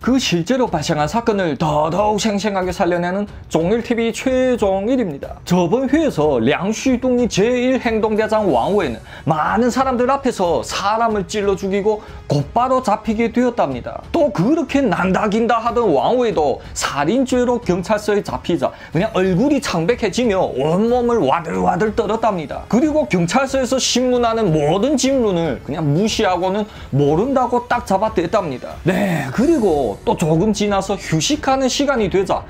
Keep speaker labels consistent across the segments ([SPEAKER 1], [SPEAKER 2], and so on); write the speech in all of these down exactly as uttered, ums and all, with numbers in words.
[SPEAKER 1] 그 실제로 발생한 사건을 더더욱 생생하게 살려내는 종일티비 최종일입니다. 저번 회에서 량슈동이 제일 행동대장 왕후에는 많은 사람들 앞에서 사람을 찔러 죽이고 곧바로 잡히게 되었답니다. 또 그렇게 난다긴다 하던 왕후에도 살인죄로 경찰서에 잡히자 그냥 얼굴이 창백해지며 온몸을 와들와들 떨었답니다. 그리고 경찰서에서 신문하는 모든 질문을 그냥 무시하고는 모른다고 딱 잡아댔답니다. 네, 그리고 또 조금 지나서 휴식하는 시간이 되자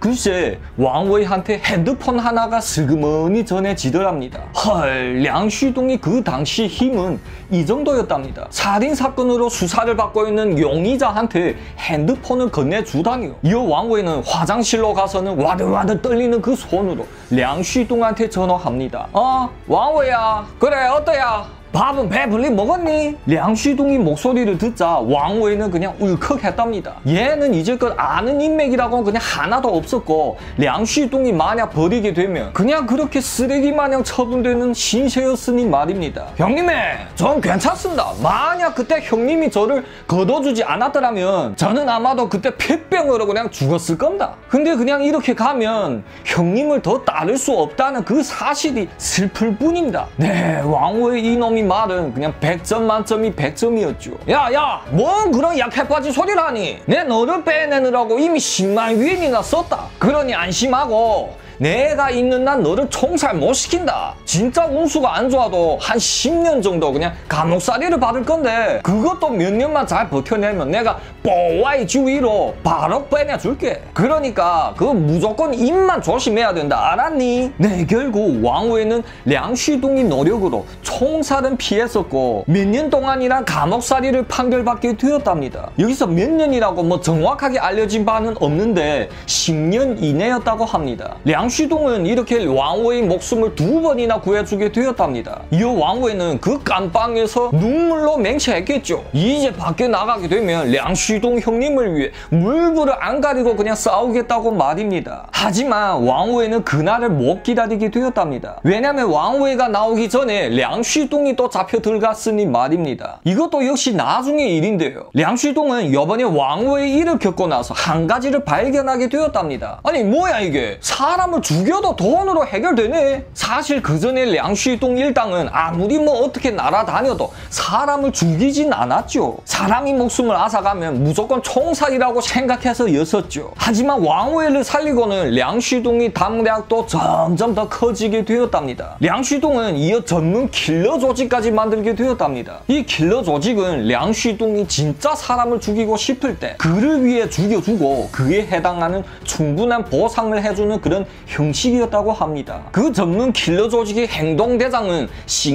[SPEAKER 1] 글쎄 왕후에한테 핸드폰 하나가 슬그머니 전해지더랍니다. 헐, 량슈동이 그 당시 힘은 이 정도였답니다. 살인사건으로 수사를 받고 있는 용의자한테 핸드폰을 건네주다니요. 이어 왕후에는 화장실로 가서는 와들와들 떨리는 그 손으로 량슈동한테 전화합니다. 어? 왕후야, 그래 어떠야? 밥은 배불리 먹었니? 량슈동이 목소리를 듣자 왕후에는 그냥 울컥했답니다. 얘는 이제껏 아는 인맥이라고 그냥 하나도 없었고 량슈동이 만약 버리게 되면 그냥 그렇게 쓰레기 마냥 처분되는 신세였으니 말입니다. 형님의 전 괜찮습니다. 만약 그때 형님이 저를 걷어주지 않았더라면 저는 아마도 그때 폐병으로 그냥 죽었을 겁니다. 근데 그냥 이렇게 가면 형님을 더 따를 수 없다는 그 사실이 슬플 뿐입니다. 네, 왕후의 이놈이 말은 그냥 백 점 만점이 백 점이었죠. 야야, 뭔 그런 약해 빠진 소리를 하니? 내 너를 빼내느라고 이미 십만 위엔이나 썼다. 그러니 안심하고 내가 있는 난 너를 총살 못 시킨다. 진짜 운수가 안 좋아도 한 십 년 정도 그냥 감옥살이를 받을 건데 그것도 몇 년만 잘 버텨내면 내가 뽀와이 주위로 바로 빼내줄게. 그러니까 그 무조건 입만 조심해야 된다. 알았니? 네, 결국 왕후에는 량슈동이 노력으로 총살은 피했었고 몇 년 동안이란 감옥살이를 판결받게 되었답니다. 여기서 몇 년이라고 뭐 정확하게 알려진 바는 없는데 십 년 이내였다고 합니다. 량슈동은 이렇게 왕후의 목숨을 두 번이나 구해주게 되었답니다. 이어 왕후에는 그 깜빵에서 눈물로 맹세했겠죠. 이제 밖에 나가게 되면 량슈동 형님을 위해 물불을 안 가리고 그냥 싸우겠다고 말입니다. 하지만 왕후에는 그날을 못 기다리게 되었답니다. 왜냐면 왕후에가 나오기 전에 량슈동이 또 잡혀 들어갔으니 말입니다. 이것도 역시 나중의 일인데요. 량슈동은 이번에 왕후의 일을 겪고 나서 한 가지를 발견하게 되었답니다. 아니 뭐야 이게, 사람을 죽여도 돈으로 해결되네. 사실 그 전에 량슈동 일당은 아무리 뭐 어떻게 날아다녀도 사람을 죽이진 않았죠. 사람이 목숨을 앗아가면 무조건 총살이라고 생각해서였었죠. 하지만 왕후에를 살리고는 량슈동이 담력도 점점 더 커지게 되었답니다. 량슈동은 이어 전문 킬러 조직까지 만들게 되었답니다. 이 킬러 조직은 량슈동이 진짜 사람을 죽이고 싶을 때 그를 위해 죽여주고 그에 해당하는 충분한 보상을 해주는 그런 형식이었다고 합니다. 그 전문 킬러 조직의 행동대장은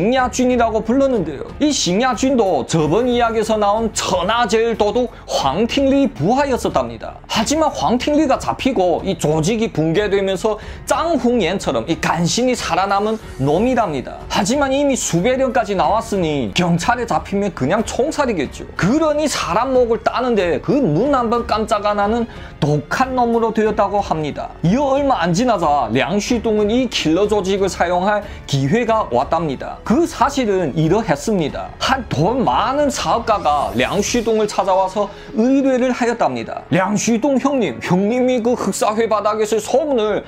[SPEAKER 1] 싱야준이라고 불렀는데요. 이 싱야준도 저번 이야기에서 나온 천하제일 도둑 황팅리 부하였었답니다. 하지만 황팅리가 잡히고 이 조직이 붕괴되면서 짱홍옌처럼 이 간신히 살아남은 놈이랍니다. 하지만 이미 수배령까지 나왔으니 경찰에 잡히면 그냥 총살이겠죠. 그러니 사람 목을 따는데 그 눈 한 번 깜짝 안 하는 독한 놈으로 되었다고 합니다. 이어 얼마 안 지나자 량슈동은 이 킬러 조직을 사용할 기회가 왔답니다. 그 사실은 이러했습니다. 한 돈 많은 사업가가 량슈동을 찾아와서 의뢰를 하였답니다. 량슈동 형님, 형님이 그 흑사회 바닥에서 소문을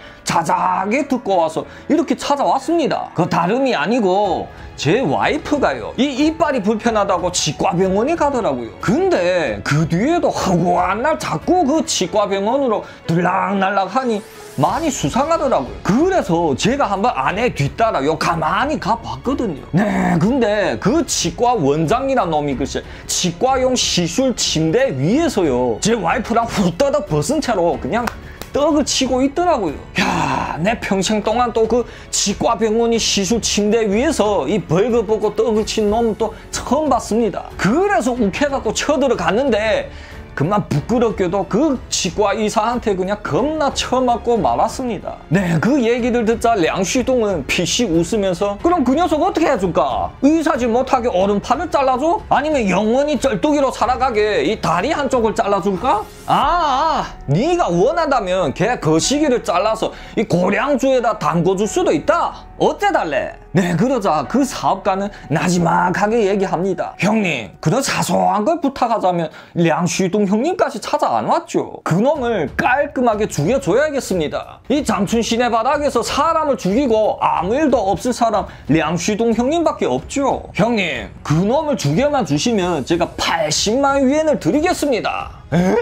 [SPEAKER 1] 자작에 듣고 와서 이렇게 찾아왔습니다. 그 다름이 아니고 제 와이프가요, 이 이빨이 불편하다고 치과병원에 가더라고요. 근데 그 뒤에도 허구한 날 자꾸 그 치과병원으로 들락날락 하니 많이 수상하더라고요. 그래서 제가 한번 아내 뒤따라 요 가만히 가봤거든요. 네, 근데 그 치과 원장이란 놈이 글쎄 치과용 시술 침대 위에서요 제 와이프랑 후다닥 벗은 채로 그냥 떡을 치고 있더라고요. 야, 내 평생 동안 또 그 치과병원이 시술 침대 위에서 이 벌거벗고 떡을 친 놈은 또 처음 봤습니다. 그래서 욱해갖고 쳐들어갔는데 그만 부끄럽게도 그 치과 의사한테 그냥 겁나 쳐맞고 말았습니다. 네, 그 얘기를 듣자 량슈동은 피식 웃으면서 그럼 그 녀석 어떻게 해줄까? 의사질 못하게 오른팔을 잘라줘? 아니면 영원히 쩔뚝이로 살아가게 이 다리 한쪽을 잘라줄까? 아, 아 네가 원한다면 걔 거시기를 잘라서 이 고량주에다 담궈줄 수도 있다. 어째달래? 네, 그러자 그 사업가는 나지막하게 얘기합니다. 형님, 그런 사소한 걸 부탁하자면 량슈동 형님까지 찾아 안 왔죠. 그놈을 깔끔하게 죽여줘야겠습니다. 이 장춘 시내 바닥에서 사람을 죽이고 아무 일도 없을 사람 량슈동 형님밖에 없죠. 형님, 그놈을 죽여만 주시면 제가 팔십만 위엔을 드리겠습니다. 에?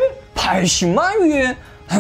[SPEAKER 1] 팔십만 위엔?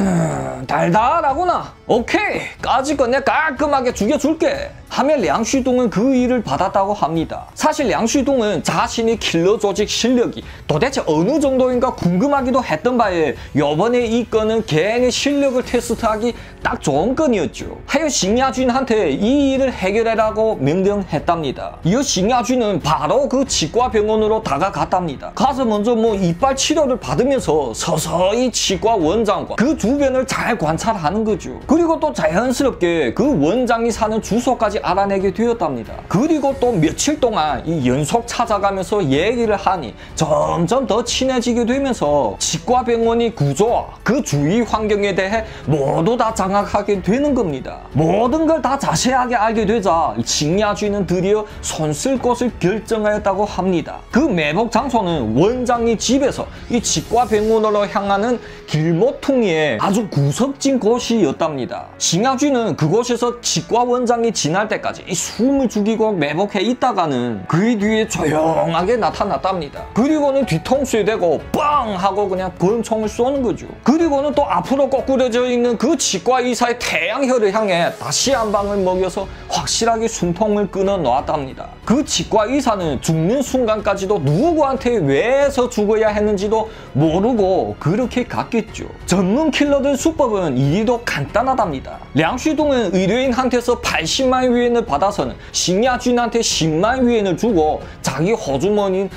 [SPEAKER 1] 흠, 달달하구나. 오케이, 까짓건 내가 깔끔하게 죽여줄게 하며 량슈동은 그 일을 받았다고 합니다. 사실 량슈동은 자신이 킬러 조직 실력이 도대체 어느 정도인가 궁금하기도 했던 바에 요번에 이 건은 걔의 실력을 테스트하기 딱 좋은 건이었죠. 하여 싱야준한테 이 일을 해결해라고 명령했답니다. 이어 싱야준은 바로 그 치과병원으로 다가갔답니다. 가서 먼저 뭐 이빨 치료를 받으면서 서서히 치과 원장과 그 주변을 잘 관찰하는 거죠. 그리고 또 자연스럽게 그 원장이 사는 주소까지 알아내게 되었답니다. 그리고 또 며칠 동안 이 연속 찾아가면서 얘기를 하니 점점 더 친해지게 되면서 치과병원의 구조와 그 주위 환경에 대해 모두 다 장악하게 되는 겁니다. 모든 걸 다 자세하게 알게 되자 싱야준은 드디어 손 쓸 곳을 결정하였다고 합니다. 그 매복 장소는 원장의 집에서 이 치과병원으로 향하는 길모퉁이의 아주 구석진 곳이었답니다. 싱야준은 그곳에서 치과 원장이 지날 때까지 이 숨을 죽이고 매복해 있다가는 그 뒤에 조용하게 나타났답니다. 그리고는 뒤통수에 대고 빵 하고 그냥 권총을 쏘는 거죠. 그리고는 또 앞으로 거꾸려져 있는 그 치과 의사의 태양혈을 향해 다시 한 방을 먹여서 확실하게 숨통을 끊어 놓았답니다. 그 치과 의사는 죽는 순간까지도 누구한테 왜서 죽어야 했는지도 모르고 그렇게 갔겠죠. 전문 킬러들 수법은 이리도 간단하답니다. 량슈동은 의뢰인한테서 팔십만 위엔을 받아서는 싱야준한테 십만 위엔을 주고 자기 호주머니인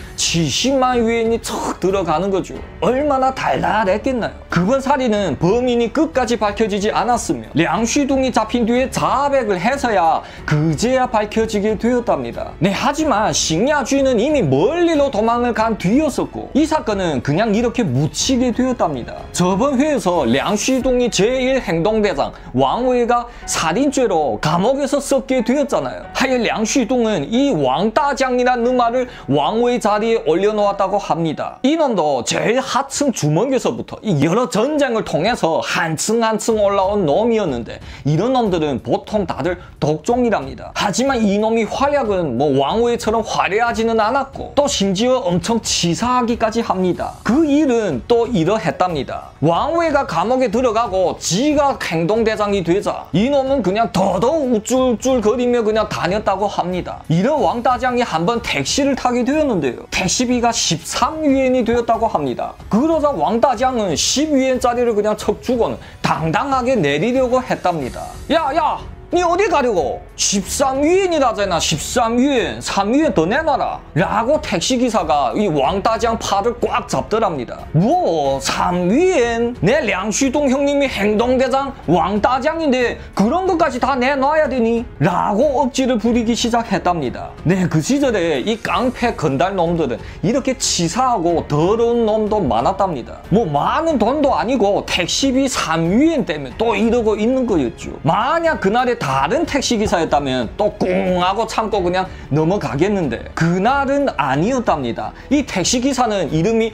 [SPEAKER 1] 칠십만 위엔이 척 들어가는 거죠. 얼마나 달달했겠나요? 그번 살인은 범인이 끝까지 밝혀지지 않았으며 량슈동이 잡힌 뒤에 자백을 해서야 그제야 밝혀지게 되었답니다. 네, 하지만 싱야준은 이미 멀리로 도망을 간 뒤였었고 이 사건은 그냥 이렇게 묻히게 되었답니다. 저번 회에서 량슈동이 제일 행동대장 왕웨이가 살인죄로 감옥에서 썩게 되었잖아요. 하여 량슈동은 이 왕따장이라는 말을 왕웨이 자리에 올려놓았다고 합니다. 이놈도 제일 하층 주먹에서부터 이 여러 전쟁을 통해서 한층 한층 올라온 놈이었는데 이런 놈들은 보통 다들 독종이랍니다. 하지만 이놈이 활약은 뭐 왕웨이처럼 화려하지는 않았고 또 심지어 엄청 치사하기까지 합니다. 그 일은 또 이러했답니다. 왕웨이가 감옥에 들어가고 지가 행동대장이 되자 이놈은 그냥 더더욱 우쭐우쭐거리며 그냥 다녔다고 합니다. 이런 왕따장이 한번 택시를 타게 되었는데요. 택시비가 십삼 위엔이 되었다고 합니다. 그러자 왕따장은 십 위엔짜리를 그냥 척 주고는 당당하게 내리려고 했답니다. 야야! 니 어디 가려고? 십삼 위엔이라잖아. 십삼 위엔. 삼 위엔 더 내놔라. 라고 택시기사가 이 왕따장 팔을 꽉 잡더랍니다. 뭐? 삼 위엔? 내 량슈동 형님이 행동대장 왕따장인데 그런 것까지 다 내놔야 되니? 라고 억지를 부리기 시작했답니다. 네, 그 시절에 이 깡패 건달 놈들은 이렇게 치사하고 더러운 놈도 많았답니다. 뭐 많은 돈도 아니고 택시비 삼 위엔 때문에 또 이러고 있는 거였죠. 만약 그날에 다른 택시기사였다면 또 꿍하고 참고 그냥 넘어가겠는데 그날은 아니었답니다. 이 택시기사는 이름이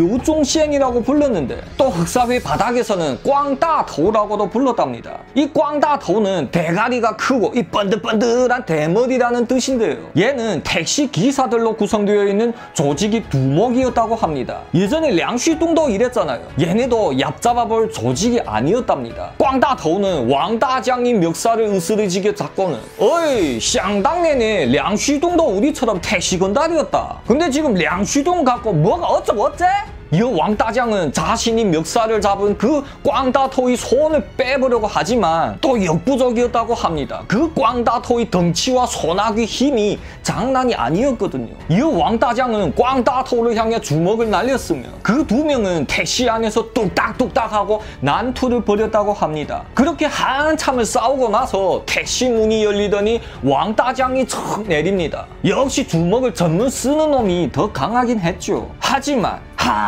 [SPEAKER 1] 류종시엔이라고 불렀는데 또 흑사회 바닥에서는 꽝따토라고도 불렀답니다. 이 꽝따토는 대가리가 크고 이 번들번들한 대머리라는 뜻인데요. 얘는 택시기사들로 구성되어 있는 조직이 두목이었다고 합니다. 예전에 량슈동도 이랬잖아요. 얘네도 얍잡아볼 조직이 아니었답니다. 꽝따토는 왕따장이 멱살을 으스러지게 잡고는 어이 쌍당내네 량슈동도 우리처럼 택시 건달이었다. 근데 지금 량슈동 갖고 뭐가 어쩌고 어째? 이 왕따장은 자신이 멱살을 잡은 그 꽝따토의 손을 빼보려고 하지만 또 역부족이었다고 합니다. 그 꽝따토의 덩치와 소나기 힘이 장난이 아니었거든요. 이 왕따장은 꽝따토를 향해 주먹을 날렸으며 그 두 명은 택시 안에서 뚝딱뚝딱하고 난투를 벌였다고 합니다. 그렇게 한참을 싸우고 나서 택시 문이 열리더니 왕따장이 척 내립니다. 역시 주먹을 전문 쓰는 놈이 더 강하긴 했죠. 하지만 하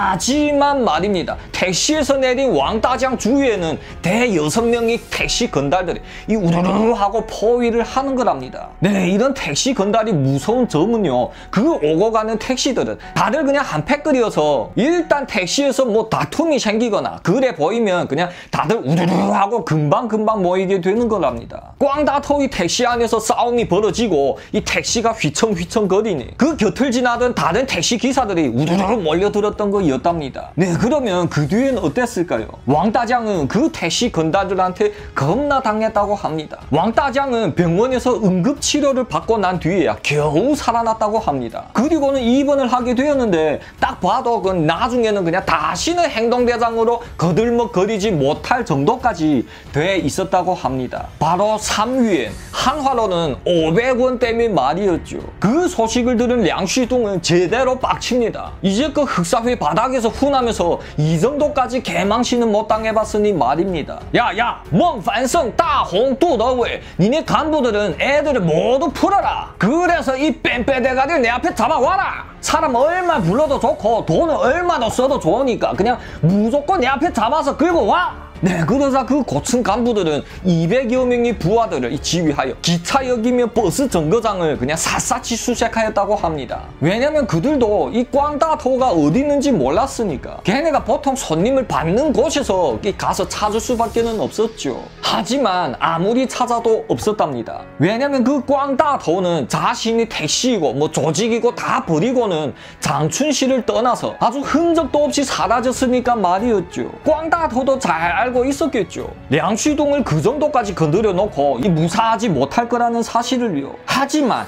[SPEAKER 1] 하지만 말입니다. 택시에서 내린 왕따장 주위에는 대여섯 명의 택시 건달들이 이 우르르 하고 포위를 하는 거랍니다. 네, 이런 택시 건달이 무서운 점은요, 그 오고 가는 택시들은 다들 그냥 한패거리여서 일단 택시에서 뭐 다툼이 생기거나 그래 보이면 그냥 다들 우르르 하고 금방금방 모이게 되는 거랍니다. 꽝다터의 택시 안에서 싸움이 벌어지고 이 택시가 휘청휘청 거리니 그 곁을 지나던 다른 택시 기사들이 우르르 몰려들었던 거였답니다. 네, 그러면 그 뒤엔 어땠을까요? 왕따장은 그 택시 건달들한테 겁나 당했다고 합니다. 왕따장은 병원에서 응급치료를 받고 난 뒤에야 겨우 살아났다고 합니다. 그리고는 입원을 하게 되었는데 딱 봐도 그 나중에는 그냥 다시는 행동대장으로 거들먹거리지 못할 정도까지 돼 있었다고 합니다. 바로 삼위엔, 한화로는 오백 원 때문에 말이었죠. 그 소식을 들은 량쉬동은 제대로 빡칩니다. 이제 그 흑사회 바닥에서 훈하면서 이 정도까지 개망신은 못 당해봤으니 말입니다. 야야, 멍판성 따홍뚜더웨, 니네 간부들은 애들을 모두 풀어라. 그래서 이 뺀빼대가리를 내 앞에 잡아와라. 사람 얼마 불러도 좋고 돈을 얼마나 써도 좋으니까 그냥 무조건 내 앞에 잡아서 끌고 와. 네, 그러자 그 고층 간부들은 이백여 명의 부하들을 지휘하여 기차역이며 버스 정거장을 그냥 샅샅이 수색하였다고 합니다. 왜냐면 그들도 이 꽝다터가 어디 있는지 몰랐으니까 걔네가 보통 손님을 받는 곳에서 가서 찾을 수밖에는 없었죠. 하지만 아무리 찾아도 없었답니다. 왜냐면 그 꽝다터는 자신이 택시이고 뭐 조직이고 다 버리고는 장춘시를 떠나서 아주 흔적도 없이 사라졌으니까 말이었죠. 꽝다터도 잘 알고 있었겠죠. 량쉬동을 그 정도까지 건드려 놓고 이 무사하지 못할 거라는 사실을요. 하지만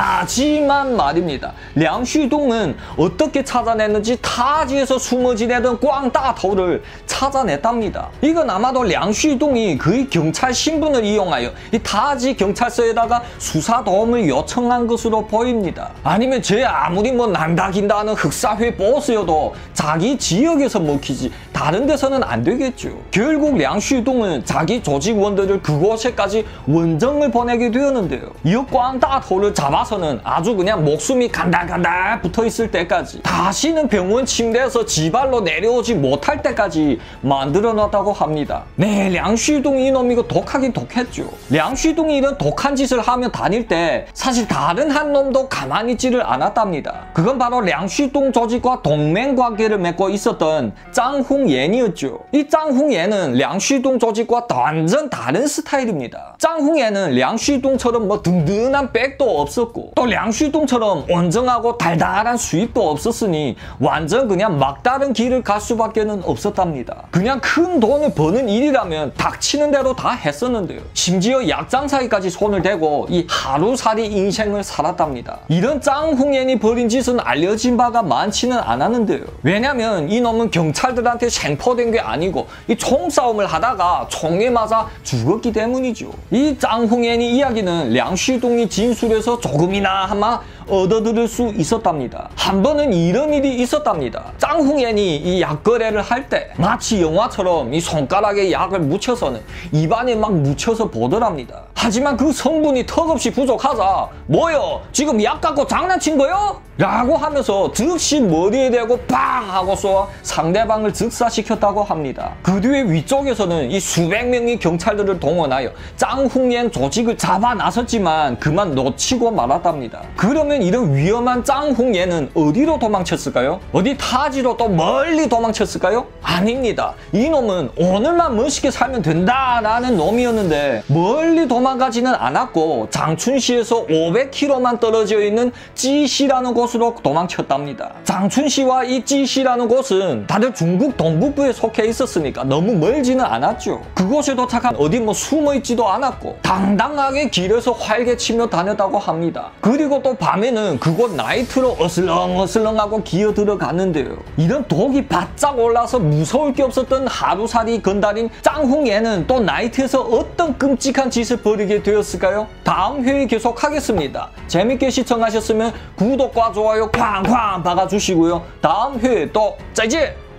[SPEAKER 1] 하지만 말입니다. 량쉬동은 어떻게 찾아냈는지 타지에서 숨어 지내던 꽝다터를 찾아냈답니다. 이건 아마도 량쉬동이 그의 경찰 신분을 이용하여 이 타지 경찰서에다가 수사 도움을 요청한 것으로 보입니다. 아니면 쟤 아무리 뭐 난다긴다 하는 흑사회 보스여도 자기 지역에서 먹히지 다른 데서는 안 되겠죠. 결국 량쉬동은 자기 조직원들을 그곳에까지 원정을 보내게 되었는데요. 이 꽝다터를 잡아서는 아주 그냥 목숨이 간달간달 붙어있을 때까지 다시는 병원 침대에서 지발로 내려오지 못할 때까지 만들어 놨다고 합니다. 네, 량쉬동 이놈 이거 독하긴 독했죠. 량쉬동이 이런 독한 짓을 하며 다닐 때 사실 다른 한 놈도 가만히 있지를 않았답니다. 그건 바로 량쉬동 조직과 동맹관계를 맺고 있었던 짱홍옌이었죠. 이 짱홍옌은 량쉬동 조직과 완전 다른 스타일입니다. 짱홍옌은 량쉬동처럼 뭐 든든한 백도 없었고 또 량쉬동처럼 온정하고 달달한 수입도 없었으니 완전 그냥 막다른 길을 갈 수밖에는 없었답니다. 그냥 큰 돈을 버는 일이라면 닥치는 대로 다 했었는데요. 심지어 약장사기까지 손을 대고 이 하루살이 인생을 살았답니다. 이런 짱홍옌이 벌인 짓은 알려진 바가 많지는 않았는데요. 왜냐면 이놈은 경찰들한테 생포된 게 아니고 이 총싸움을 하다가 총에 맞아 죽었기 때문이죠. 이 짱홍옌이 이야기는 량쉬동이 진술에서 조금이나 아마 얻어들을 수 있었답니다. 한 번은 이런 일이 있었답니다. 짱홍옌이 이 약거래를 할 때 마치 영화처럼 이 손가락에 약을 묻혀서는 입안에 막 묻혀서 보더랍니다. 하지만 그 성분이 턱없이 부족하자 뭐요? 지금 약 갖고 장난친 거요? 라고 하면서 즉시 머리에 대고 빵 하고 쏘아 상대방을 즉사시켰다고 합니다. 그 뒤에 위쪽에서는 이 수백 명의 경찰들을 동원하여 짱홍옌 조직을 잡아 나섰지만 그만 놓치고 말았답니다. 그러면 이런 위험한 짱홍옌은 어디로 도망쳤을까요? 어디 타지로 또 멀리 도망쳤을까요? 아닙니다. 이놈은 오늘만 멋있게 살면 된다라는 놈이었는데 멀리 도망가지는 않았고 장춘시에서 오백 킬로미터만 떨어져 있는 찌시라는 곳으로 도망쳤답니다. 장춘시와 이 찌시라는 곳은 다들 중국 동북부에 속해 있었으니까 너무 멀지는 않았죠. 그곳에 도착한 어디 뭐 숨어 있지도 않았고 당당하게 길에서 활개치며 다녔다고 합니다. 그리고 또 밤에는 그곳 나이트로 어슬렁어슬렁하고 기어 들어갔는데요. 이런 독이 바짝 올라서 무서울 게 없었던 하루살이 건달인 짱홍옌은 또 나이트에서 어떤 끔찍한 짓을 벌이게 되었을까요? 다음 회에 계속하겠습니다. 재밌게 시청하셨으면 구독과 좋아요 쾅쾅 박아주시고요. 다음 회에 또 짜이지!